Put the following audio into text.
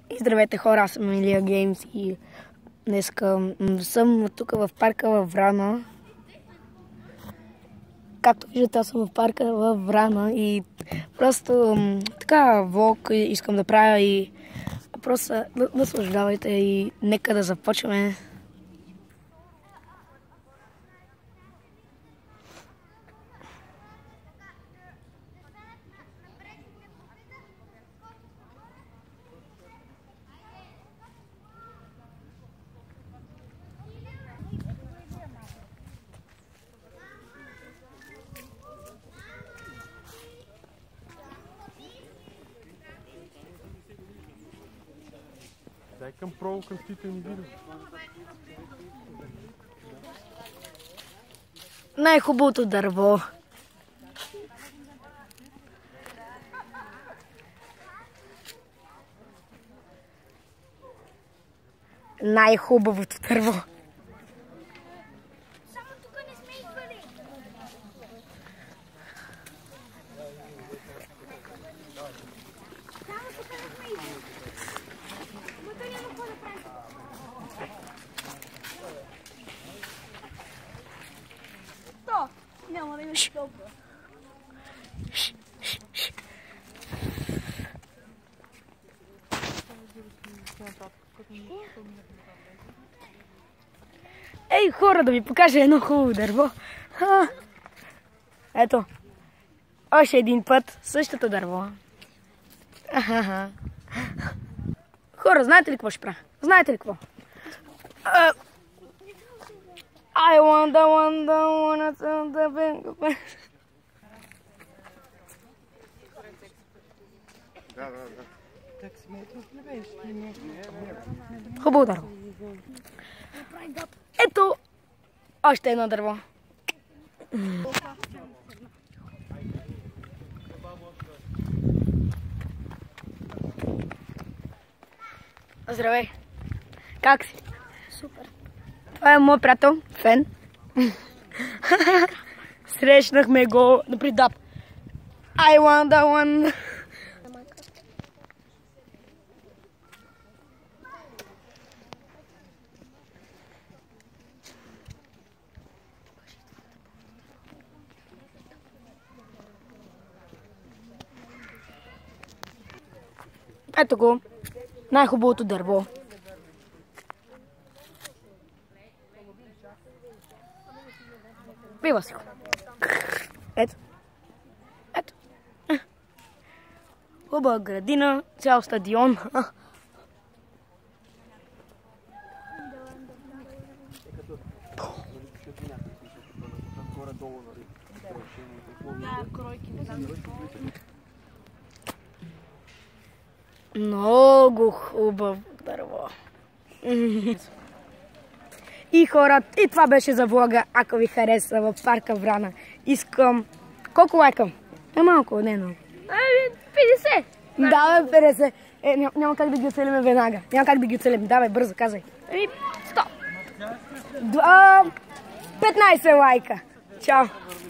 И здравейте хора, аз съм Илия Геймс и днеска съм тук в парка във Врана. Както виждате, аз съм в парка във Врана и просто така влог искам да правя и просто наслаждавайте и нека да започваме. Дай към провокатите ни видео. Най-хубавото дърво. Най-хубавото дърво. Само тук не сме идвали. Само тук не сме идвали. Но то няма какво да правим. То няма да имаш толкова. Ей, хора, да ви покажа едно хубаво дърво. Ето. Още един път същото дърво. Хора, знаете ли какво ще правя? Знаете ли какво? I wanna хубаво дърво. Ето още едно дърво. Здравей! Как си? Супер. Това е моят приятел, Фен. Срещнахме го на придап. I want one. Ето го, най-хубавото дърво. Пива си го. Ето. Ето. Хубава градина, цял стадион. Много хубаво дърво. И хора, и това беше за влога. Ако ви хареса в парка Врана, искам... Колко лайка? Малко, не много. 50. Да, бе, 50. Няма как да ги оцелим веднага. Няма как да ги оцелим. Давай, бързо, казай. 100. 15 лайка. Чао.